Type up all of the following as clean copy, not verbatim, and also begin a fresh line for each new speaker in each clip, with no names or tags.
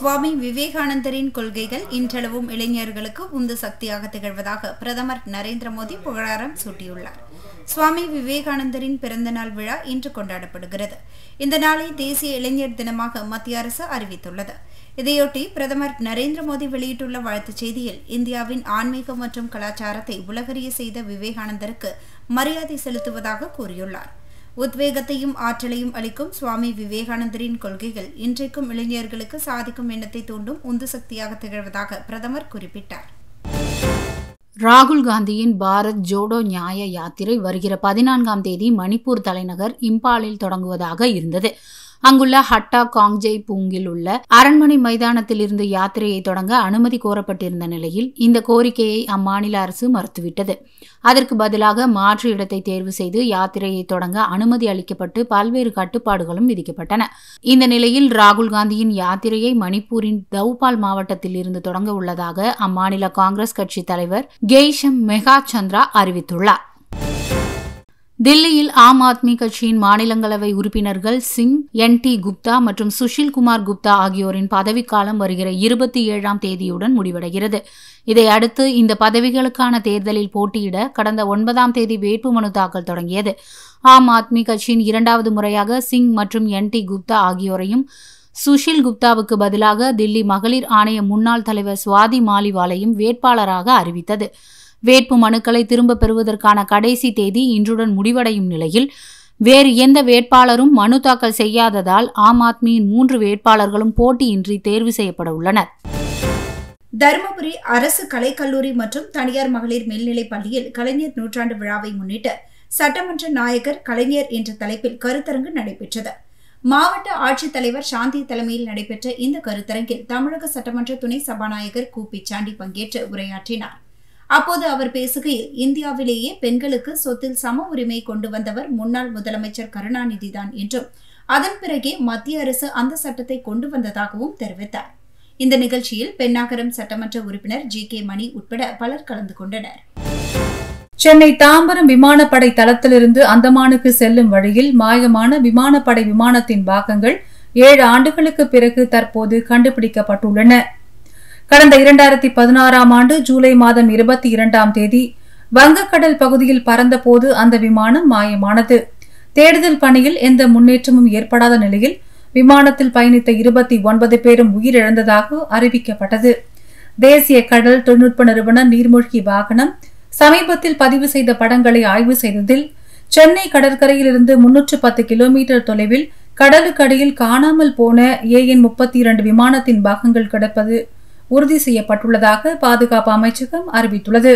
சுவாமி விவேகானந்தரின் கொள்கைகள் இன்றளவும் இளைஞர்களுக்கு உந்து சக்தியாக திகழ்வதாக பிரதமர் நரேந்திர மோடி புகழாரம் சூட்டியுள்ளார். சுவாமி விவேகானந்தரின் பிறந்தநாள் விழா இன்று கொண்டாடப்படுகிறது. இந்த நாளை தேசிய இளைஞர் தினமாக மத்திய அரசு அறிவித்துள்ளது. இதையொட்டி பிரதமர் நரேந்திர மோடி வெளியிட்டுள்ள வாழ்த்துச் செய்தியில், இந்தியாவின் ஆன்மீகம் மற்றும் கலாச்சாரத்தை உலகறிய செய்த விவேகானந்தருக்கு மரியாதை செலுத்துவதாக கூறியுள்ளார். உத்வேகத்தையும் ஆற்றலையும் அளிக்கும் சுவாமி விவேகானந்தரின் கொள்கைகள் இன்றைக்கும் இளைஞர்களுக்கு சாதிக்கும் எண்ணத்தை தூண்டும் உந்து சக்தியாக திகழ்வதாக பிரதமர் குறிப்பிட்டார்.
ராகுல் காந்தியின் பாரத் ஜோடோ நியாய யாத்திரை வருகிற 14ஆம் தேதி மணிப்பூர் தலைநகர் இம்பாலில் தொடங்குவதாக இருந்தது. அங்குள்ள ஹட்டா காங்ஜெய் பூங்கில் உள்ள அரண்மனை மைதானத்தில் இருந்து யாத்திரையை தொடங்க அனுமதி கோரப்பட்டிருந்த நிலையில் இந்த கோரிக்கையை அம்மாநில அரசு மறுத்துவிட்டது. அதற்கு பதிலாக மாற்று இடத்தை தேர்வு செய்து யாத்திரையை தொடங்க அனுமதி அளிக்கப்பட்டு பல்வேறு கட்டுப்பாடுகளும் விதிக்கப்பட்டன. இந்த நிலையில் ராகுல் காந்தியின் யாத்திரையை மணிப்பூரின் தௌபால் மாவட்டத்தில் இருந்து தொடங்க உள்ளதாக அம்மாநில காங்கிரஸ் கட்சி தலைவர் கெய்ஷம் மெகா சந்திரா அறிவித்துள்ளார். தில்லியில் ஆம் ஆத்மி கட்சியின் மாநிலங்களவை உறுப்பினர்கள் சிங், என்.டி. குப்தா மற்றும் சுஷில் குமார் குப்தா ஆகியோரின் பதவிக்காலம் வருகிற 27ஆம் தேதியுடன் முடிவடைகிறது. இதையடுத்து இந்த பதவிகளுக்கான தேர்தலில் போட்டியிட கடந்த 9ஆம் தேதி வேட்புமனு தாக்கல் தொடங்கியது. ஆம் ஆத்மி கட்சியின் 2வது முறையாக சிங் மற்றும் என்.டி. குப்தா ஆகியோரையும், சுஷில் குப்தாவுக்கு பதிலாக தில்லி மகளிர் ஆணைய முன்னாள் தலைவர் சுவாதி மாலிவாலையும் வேட்பாளராக அறிவித்தது. வேட்பு மனுக்களை திரும்பப் பெறுவதற்கான கடைசி தேதி இன்றுடன் முடிவடையும் நிலையில் வேறு எந்த வேட்பாளரும் மனு தாக்கல் செய்யாததால் ஆம் ஆத்மியின் 3 வேட்பாளர்களும் போட்டியின்றி தேர்வு செய்யப்பட உள்ளனர்.
தருமபுரி அரசு கலைக்கல்லூரி மற்றும் தனியார் மகளிர் மேல்நிலைப் பள்ளியில் கலைஞர் நூற்றாண்டு விழாவை முன்னிட்டு சட்டமன்ற நாயகர் கலைஞர் என்ற தலைப்பில் கருத்தரங்கு நடைபெற்றது. மாவட்ட ஆட்சித்தலைவர் சாந்தி தலைமையில் நடைபெற்ற இந்த கருத்தரங்கில் தமிழக சட்டமன்ற துணை சபாநாயகர் கு. பிச்சாண்டி பங்கேற்று உரையாற்றினார். அப்போது அவர் பேசுகையில், இந்தியாவிலேயே பெண்களுக்கு சொத்தில் சம உரிமை கொண்டு வந்தவர் முன்னாள் முதலமைச்சர் கருணாநிதிதான் என்றும், அதன் பிறகே மத்திய அரசு அந்த சட்டத்தை கொண்டு வந்ததாகவும் தெரிவித்தார். இந்த நிகழ்ச்சியில் பென்னாகரம் சட்டமன்ற உறுப்பினர் ஜி.கே. மணி உட்பட பலர் கலந்து கொண்டனர்.
சென்னை தாம்பரம் விமானப்படை தளத்திலிருந்து அந்தமானுக்கு செல்லும் வழியில் மாயமான விமானப்படை விமானத்தின் பாகங்கள் 7 ஆண்டுகளுக்கு பிறகு தற்போது கண்டுபிடிக்கப்பட்டுள்ளன. கடந்த 2016ஆம் ஆண்டு ஜூலை மாதம் 22ஆம் தேதி வங்கக்கடல் பகுதியில் பறந்தபோது அந்த விமானம் மாயமானது. தேடுதல் பணியில் எந்த முன்னேற்றமும் ஏற்படாத நிலையில் விமானத்தில் பயணித்த 29 பேரும் உயிரிழந்ததாக அறிவிக்கப்பட்டது. தேசிய கடல் தொழில்நுட்ப நிறுவன நீர்மூழ்கி வாகனம் சமீபத்தில் பதிவு செய்த படங்களை ஆய்வு செய்ததில் சென்னை கடற்கரையிலிருந்து 310 கிலோமீட்டர் தொலைவில் கடலுக்கடியில் காணாமல் போன AN-32 விமானத்தின் பாகங்கள் கிடப்பது உறுதி செய்யப்பட்டுள்ளதாக பாதுகாப்பு அமைச்சகம் அறிவித்துள்ளது.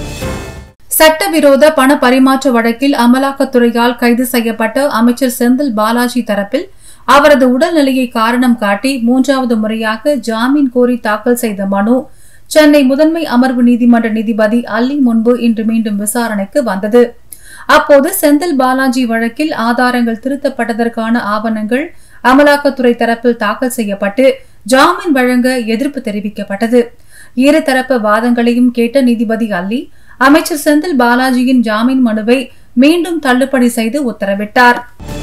சட்டவிரோத பண பரிமாற்ற வழக்கில் அமலாக்கத்துறையால் கைது செய்யப்பட்ட அமைச்சர் செந்தில் பாலாஜி தரப்பில் அவரது உடல்நிலையை காரணம் காட்டி 3வது முறையாக ஜாமீன் கோரி தாக்கல் செய்த மனு சென்னை முதன்மை அமர்வு நீதிமன்ற நீதிபதி அல்லி முன்பு இன்று மீண்டும் விசாரணைக்கு வந்தது. அப்போது செந்தில் பாலாஜி வழக்கில் ஆதாரங்கள் திருத்தப்பட்டதற்கான ஆவணங்கள் அமலாக்கத்துறை தரப்பில் தாக்கல் செய்யப்பட்டு ஜாமீன் வழங்க எதிர்ப்பு தெரிவிக்கப்பட்டது. இருதரப்பு வாதங்களையும் கேட்ட நீதிபதி அல்லி அமைச்சர் செந்தில் பாலாஜியின் ஜாமீன் மனுவை மீண்டும் தள்ளுபடி செய்து உத்தரவிட்டார்.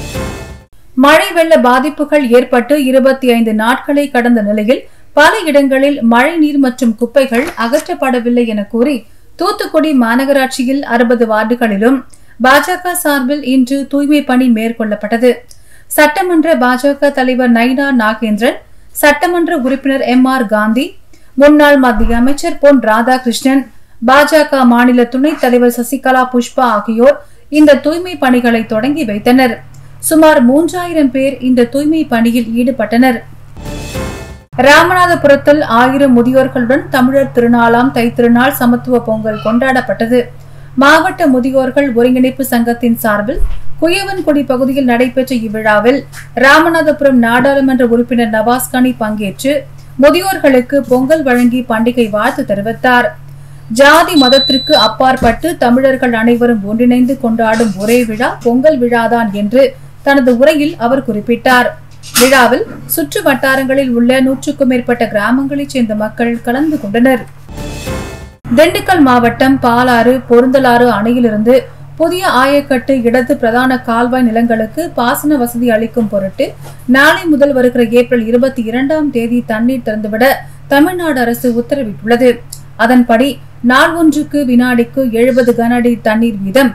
மழை வெள்ள பாதிப்புகள் ஏற்பட்டு 25 நாட்களை கடந்த நிலையில் பல இடங்களில் மழைநீர் மற்றும் குப்பைகள் அகற்றப்படவில்லை என கூறி தூத்துக்குடி மாநகராட்சியில் 60 வார்டுகளிலும் பாஜக சார்பில் இன்று தூய்மை பணி மேற்கொள்ளப்பட்டது. சட்டமன்ற பாஜக தலைவர் நயினா நாகேந்திரன், சட்டமன்ற உறுப்பினர் M.R. காந்தி, முன்னாள் மத்திய அமைச்சர் பொன் ராதாகிருஷ்ணன், பாஜக மாநில துணைத் தலைவர் சசிகலா புஷ்பா ஆகியோர் இந்த தூய்மை பணிகளை தொடங்கி வைத்தனர். சுமார் 3000 பேர் இந்த தூய்மை பணியில் ஈடுபட்டனர். ராமநாதபுரத்தில் 1000 முதியோர்களுடன் தமிழர் திருநாளாம் தைத்திருநாள் சமத்துவ பொங்கல் கொண்டாடப்பட்டது. மாவட்ட முதியோர்கள் ஒருங்கிணைப்பு சங்கத்தின் சார்பில் குயவன்குடி பகுதியில் நடைபெற்ற இவ்விழாவில் ராமநாதபுரம் நாடாளுமன்ற உறுப்பினர் நவாஸ்கானி பங்கேற்று முதியோர்களுக்கு பொங்கல் வழங்கி பண்டிகை வாழ்த்து தெரிவித்தார். ஜாதி மதத்திற்கு அப்பாற்பட்டு தமிழர்கள் அனைவரும் ஒன்றிணைந்து கொண்டாடும் ஒரே விழா பொங்கல் விழாதான் என்று தனது உரையில் அவர் குறிப்பிட்டார். விழாவில் சுற்று வட்டாரங்களில் உள்ள 100க்கும் மேற்பட்ட கிராமங்களைச் சேர்ந்த மக்கள் கலந்து கொண்டனர். திண்டுக்கல் மாவட்டம் பாலாறு பொருந்தலாறு அணையிலிருந்து புதிய ஆயக்கட்டு இடது பிரதான கால்வாய் நிலங்களுக்கு பாசன வசதி அளிக்கும் பொருட்டு நாளை முதல் வருகிற ஏப்ரல் 22ஆம் தேதி தண்ணீர் திறந்துவிட தமிழ்நாடு அரசு உத்தரவிட்டுள்ளது. அதன்படி நாள் ஒன்றுக்கு வினாடிக்கு 70 கன அடி தண்ணீர் வீதம்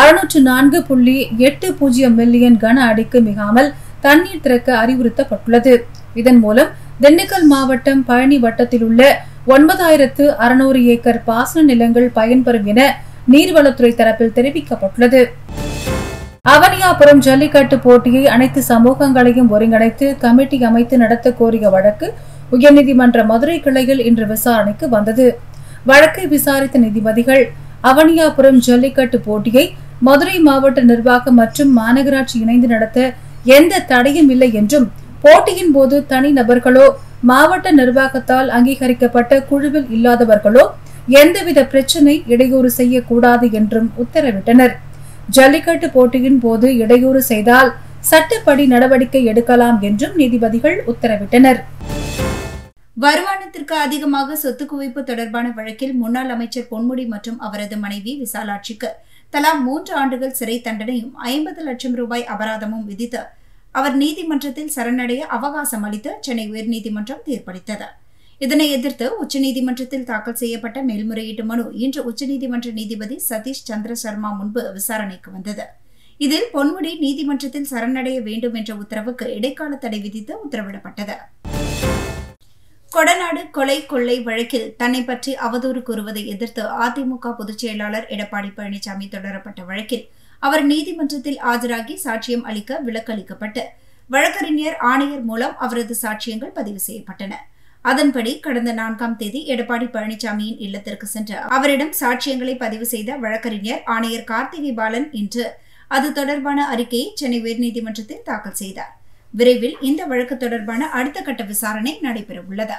604.80 மில்லியன் கன அடிக்கு மிகாமல் தண்ணீர் திறக்க அறிவுறுத்தப்பட்டுள்ளது. இதன் மூலம் திண்டுக்கல் மாவட்டம் பழனி வட்டத்தில் உள்ள 9600 ஏக்கர் பாசன நிலங்கள் பயன்பெறும் என நீர்வளத்துறை தரப்பில் தெரிவிக்கப்பட்டுள்ளது. அவனியாபுரம் ஜல்லிக்கட்டு போட்டியை அனைத்து சமூகங்களையும் ஒருங்கிணைத்து கமிட்டி அமைத்து நடத்த கோரிய வழக்கு உயர்நீதிமன்ற மதுரை கிளையில் இன்று விசாரணைக்கு வந்தது. வழக்கை விசாரித்த நீதிபதிகள் அவனியாபுரம் ஜல்லிக்கட்டு போட்டியை மதுரை மாவட்ட நிர்வாகம் மற்றும் மாநகராட்சி இணைந்து நடத்த எந்த தடையும் இல்லை என்றும், போட்டியின் போது தனி நபர்களோ மாவட்ட நிர்வாகத்தால் அங்கீகரிக்கப்பட்ட குழுவில் இல்லாதவர்களோ எந்தவித பிரச்சனை இடையூறு செய்யக்கூடாது என்றும் உத்தரவிட்டனர். ஜல்லிக்கட்டு போட்டியின் போது இடையூறு செய்தால் சட்டப்படி நடவடிக்கை எடுக்கலாம் என்றும் நீதிபதிகள் உத்தரவிட்டனர்.
வருமானத்திற்கு அதிகமாக சொத்து குவிப்பு தொடர்பான வழக்கில் முன்னாள் அமைச்சர் பொன்முடி மற்றும் அவரது மனைவி விசாலாட்சிக்கு தலா 3 ஆண்டுகள் சிறை தண்டனையும் 50 லட்சம் ரூபாய் அபராதமும் விதித்து அவர் நீதிமன்றத்தில் சரணடைய அவகாசம் அளித்து சென்னை உயர்நீதிமன்றம் தீர்ப்பளித்தது. இதனை எதிர்த்து உச்சநீதிமன்றத்தில் தாக்கல் செய்யப்பட்ட மேல்முறையீட்டு மனு இன்று உச்சநீதிமன்ற நீதிபதி சதீஷ் சந்திர சர்மா முன்பு விசாரணைக்கு வந்தது. இதில் பொன்முடி நீதிமன்றத்தில் சரணடைய வேண்டும் என்ற உத்தரவுக்கு இடைக்கால தடை விதித்து உத்தரவிடப்பட்டது. கொடநாடு கொலை கொள்ளை வழக்கில் தன்னை பற்றி அவதூறு கூறுவதை எதிர்த்து அதிமுக பொதுச் செயலாளர் எடப்பாடி பழனிசாமி தொடரப்பட்ட வழக்கில் அவர் நீதிமன்றத்தில் ஆஜராகி சாட்சியம் அளிக்க விலக்கு அளிக்கப்பட்டு வழக்கறிஞர் ஆணையர் மூலம் அவரது சாட்சியங்கள் பதிவு செய்யப்பட்டன. அதன்படி கடந்த 4ஆம் தேதி எடப்பாடி பழனிசாமியின் இல்லத்திற்கு சென்று அவரிடம் சாட்சியங்களை பதிவு செய்த வழக்கறிஞர் ஆணையர் கார்த்திகை பாலன் இன்று அது தொடர்பான அறிக்கையை சென்னை உயர்நீதிமன்றத்தில் தாக்கல் செய்தார். விரைவில் இந்த வழக்கு தொடர்பான அடுத்த கட்ட விசாரணை நடைபெறவுள்ளது.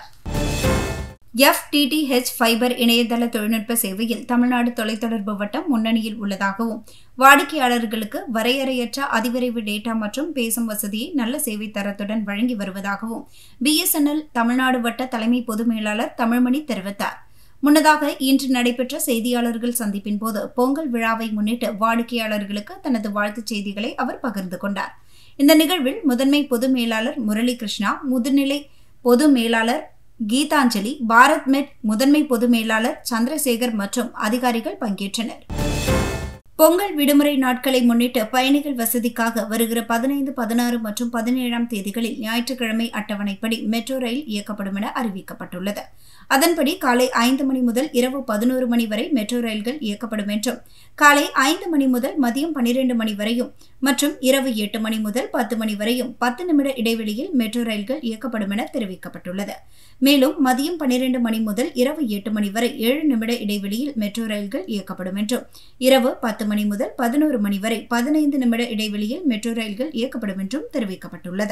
FTTH ஃபைபர் இணையதள தொழில்நுட்ப சேவையில் தமிழ்நாடு தொலைத்தொடர்பு வட்டம் முன்னணியில் உள்ளதாகவும், வாடிக்கையாளர்களுக்கு வரையறையற்ற அதிவிரைவு டேட்டா மற்றும் பேசும் வசதியை நல்ல சேவை தரத்துடன் வழங்கி வருவதாகவும் BSNL தமிழ்நாடு வட்ட தலைமை பொது மேலாளர் தமிழ்மணி தெரிவித்தார். முன்னதாக இன்று நடைபெற்ற செய்தியாளர்கள் சந்திப்பின் போது பொங்கல் விழாவை முன்னிட்டு வாடிக்கையாளர்களுக்கு தனது வாழ்த்துச் செய்திகளை அவர் பகிர்ந்து கொண்டார். இந்த நிகழ்வில் முதன்மை பொது மேலாளர் முரளி கிருஷ்ணா, முதுநிலை பொது மேலாளர் கீதாஞ்சலி, பாரத்மெட் முதன்மை பொது மேலாளர் சந்திரசேகர் மற்றும் அதிகாரிகள் பங்கேற்றனர். பொங்கல் விடுமுறை நாட்களை முன்னிட்டு பயணிகள் வசதிக்காக வருகிற 15, 16 மற்றும் 17ஆம் தேதிகளில் ஞாயிற்றுக்கிழமை அட்டவணைப்படி மெட்ரோ ரயில் இயக்கப்படும் என அறிவிக்கப்பட்டுள்ளது. அதன்படி காலை 5 மணி முதல் இரவு 11 மணி வரை மெட்ரோ ரயில்கள் இயக்கப்படும் என்றும், காலை 5 மணி முதல் மதியம் 12 மணி வரையும் மற்றும் இரவு 8 மணி முதல் 10 மணி வரையும் 10 நிமிட இடைவெளியில் மெட்ரோ ரயில்கள் இயக்கப்படும் என தெரிவிக்கப்பட்டுள்ளது. மேலும் மதியம் 12 மணி முதல் இரவு 8 மணி வரை 7 நிமிட இடைவெளியில் மெட்ரோ ரயில்கள் இயக்கப்படும் என்றும், இரவு 10 மணி முதல் 11 மணி வரை 15 நிமிட இடைவெளியில் மெட்ரோ ரயில்கள் இயக்கப்படும் என்றும் தெரிவிக்கப்பட்டுள்ளது.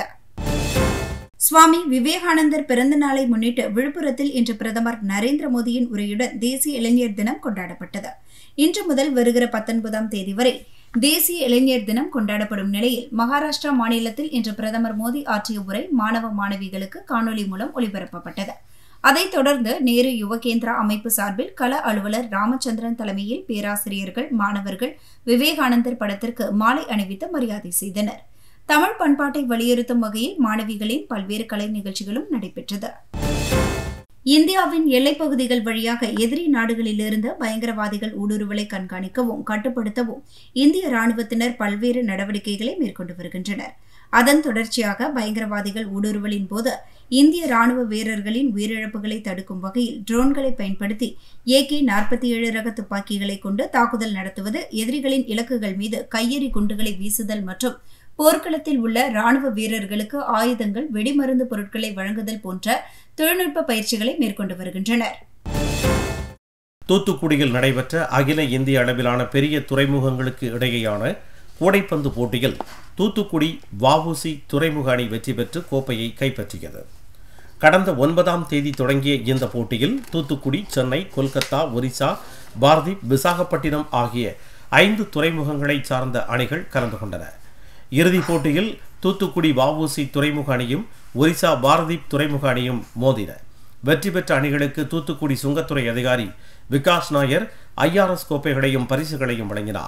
சுவாமி விவேகானந்தர் பிறந்த நாளை முன்னிட்டு விழுப்புரத்தில் இன்று பிரதமர் நரேந்திர மோடியின் உரையுடன் தேசிய இளைஞர் தினம் கொண்டாடப்பட்டது. இன்று முதல் வருகிற 19ஆம் தேதி வரை தேசிய இளைஞர் தினம் கொண்டாடப்படும் நிலையில் மகாராஷ்டிரா மாநிலத்தில் இன்று பிரதமர் மோடி ஆற்றிய உரை மாணவ மாணவிகளுக்கு காணொலி மூலம் ஒளிபரப்பப்பட்டது. அதைத் தொடர்ந்து நேரு யுவகேந்திரா அமைப்பு சார்பில் கள அலுவலர் ராமச்சந்திரன் தலைமையில் பேராசிரியர்கள், மாணவர்கள் விவேகானந்தர் படத்திற்கு மாலை அணிவித்து மரியாதை செய்தனர். தமிழ் பண்பாட்டை வலியுறுத்தும் வகையில் மாணவிகளின் பல்வேறு கலை நிகழ்ச்சிகளும் நடைபெற்றது. இந்தியாவின் எல்லைப்பகுதிகள் வழியாக எதிரி நாடுகளிலிருந்து பயங்கரவாதிகள் ஊடுருவலை கண்காணிக்கவும் கட்டுப்படுத்தவும் இந்திய ராணுவத்தினர் பல்வேறு நடவடிக்கைகளை மேற்கொண்டு வருகின்றனர். அதன் தொடர்ச்சியாக பயங்கரவாதிகள் ஊடுருவலின் போது இந்திய ராணுவ வீரர்களின் உயிரிழப்புகளை தடுக்கும் வகையில் ட்ரோன்களை பயன்படுத்தி AK-47 ரக துப்பாக்கிகளை கொண்டு தாக்குதல் நடத்துவது, எதிரிகளின் இலக்குகள் மீது கையெறி குண்டுகளை வீசுதல் மற்றும் போர்க்களத்தில் உள்ள ராணுவ வீரர்களுக்கு ஆயுதங்கள், வெடிமருந்து பொருட்களை வழங்குதல் போன்ற தொழில்நுட்ப பயிற்சிகளை மேற்கொண்டு வருகின்றனர்.
தூத்துக்குடியில் நடைபெற்ற அகில இந்திய அளவிலான பெரிய துறைமுகங்களுக்கு இடையேயான கூடைப்பந்து போட்டியில் தூத்துக்குடி வஉசி துறைமுக அணி வெற்றி பெற்று கோப்பையை கைப்பற்றியது. கடந்த 9ஆம் தேதி தொடங்கிய இந்த போட்டியில் தூத்துக்குடி, சென்னை, கொல்கத்தா, ஒரிசா, பாரதீப், விசாகப்பட்டினம் ஆகிய 5 துறைமுகங்களை சார்ந்த அணிகள் கலந்து கொண்டன. இறுதிப் போட்டியில் தூத்துக்குடி வஉசி துறைமுக அணியும் ஒரிசா பாரதீப் துறைமுக அணியும் மோதின. வெற்றி பெற்ற அணிகளுக்கு தூத்துக்குடி சுங்கத்துறை அதிகாரி விகாஸ் நாயர் IRS கோப்பைகளையும் பரிசுகளையும் வழங்கினார்.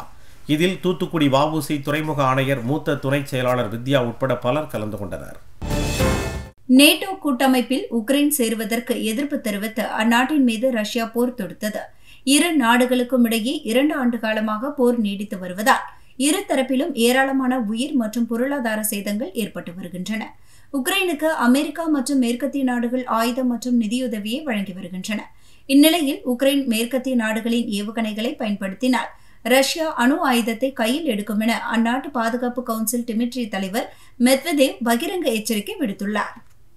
இதில் தூத்துக்குடி வஉசி துறைமுக ஆணையர் மூத்த துணை செயலாளர் வித்யா உட்பட பலர் கலந்து கொண்டனர்.
நேட்டோ கூட்டமைப்பில் உக்ரைன் சேருவதற்கு எதிர்ப்பு தெரிவித்து அந்நாட்டின் மீது ரஷ்யா போர் தொடுத்தது. இரு நாடுகளுக்கும் இடையே 2 ஆண்டு காலமாக போர் நீடித்து வருவதால் இரு தரப்பிலும் ஏராளமான உயிர் மற்றும் பொருளாதார சேதங்கள் ஏற்பட்டு வருகின்றன. உக்ரைனுக்கு அமெரிக்கா மற்றும் மேற்கத்திய நாடுகள் ஆயுதம் மற்றும் நிதியுதவியை வழங்கி வருகின்றன. இந்நிலையில் உக்ரைன் மேற்கத்திய நாடுகளின் ஏவுகணைகளை பயன்படுத்தினால் ரஷ்யா அணு ஆயுதத்தை கையில் எடுக்கும் என அந்நாட்டு பாதுகாப்பு கவுன்சில் டிமிட்ரி தலைவர் மெத்வதேவ் பகிரங்க எச்சரிக்கை விடுத்துள்ளார்.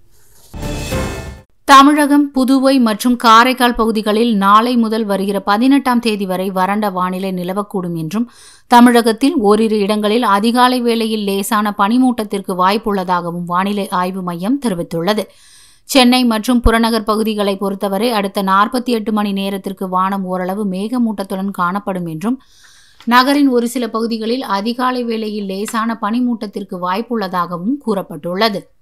தமிழகம், புதுவை மற்றும் காரைக்கால் பகுதிகளில் நாளை முதல் வருகிற 18ஆம் தேதி வரை வறண்ட வானிலை நிலவக்கூடும் என்றும் தமிழகத்தில் ஓரிரு இடங்களில் அதிகாலை வேளையில் லேசான பனிமூட்டத்திற்கு வாய்ப்புள்ளதாகவும் வானிலை ஆய்வு மையம் தெரிவித்துள்ளது. சென்னை மற்றும் புறநகர் பகுதிகளை பொறுத்தவரை அடுத்த 48 மணி நேரத்திற்கு வானம் ஓரளவு மேகமூட்டத்துடன் காணப்படும் என்றும் நகரின் ஒரு சில பகுதிகளில் அதிகாலை வேளையில் லேசான பனிமூட்டத்திற்கு வாய்ப்புள்ளதாகவும் கூறப்பட்டுள்ளது.